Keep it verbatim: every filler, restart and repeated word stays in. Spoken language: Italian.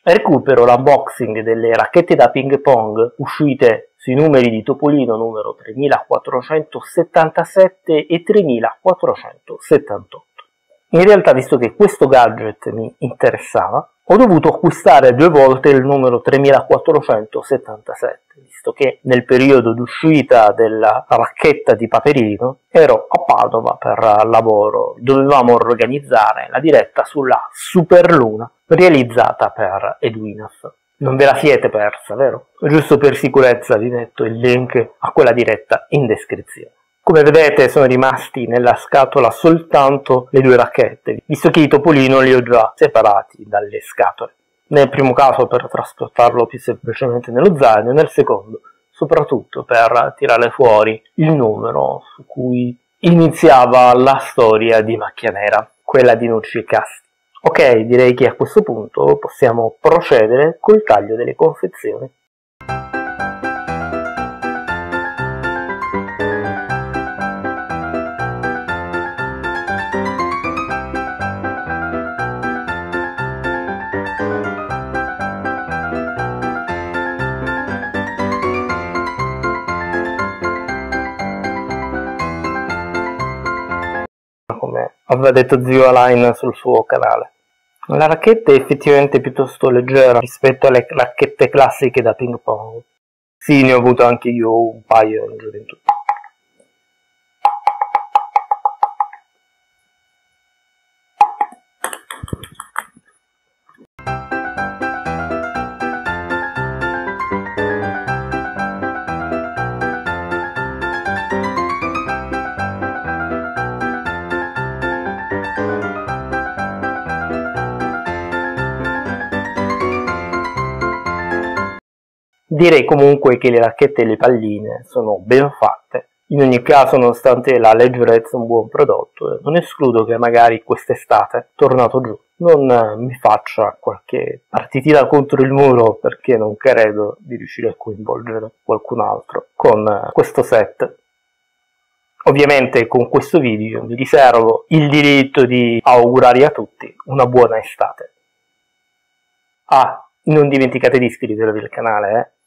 Recupero l'unboxing delle racchette da ping pong uscite sui numeri di Topolino numero tremilaquattrocentosettantasette e tremilaquattrocentosettantotto. In realtà, visto che questo gadget mi interessava, ho dovuto acquistare due volte il numero tremilaquattrocentosettantasette, visto che nel periodo d'uscita della racchetta di Paperino ero a Padova per lavoro. Dovevamo organizzare la diretta sulla Superluna realizzata per Edwinaf. Non ve la siete persa, vero? Giusto per sicurezza vi metto il link a quella diretta in descrizione. Come vedete sono rimasti nella scatola soltanto le due racchette, visto che i Topolino li ho già separati dalle scatole. Nel primo caso per trasportarlo più semplicemente nello zaino, nel secondo soprattutto per tirare fuori il numero su cui iniziava la storia di Macchia Nera, quella di Nucci e Casti. Ok, direi che a questo punto possiamo procedere col taglio delle confezioni. Come aveva detto zio Alain sul suo canale. La racchetta è effettivamente piuttosto leggera rispetto alle racchette classiche da ping pong. Sì, ne ho avuto anche io un paio in gioventù. Direi comunque che le racchette e le palline sono ben fatte. In ogni caso, nonostante la leggerezza un buon prodotto, non escludo che magari quest'estate, tornato giù, non mi faccia qualche partitina contro il muro, perché non credo di riuscire a coinvolgere qualcun altro con questo set. Ovviamente con questo video mi riservo il diritto di augurare a tutti una buona estate. Ah, non dimenticate di iscrivervi al canale, eh?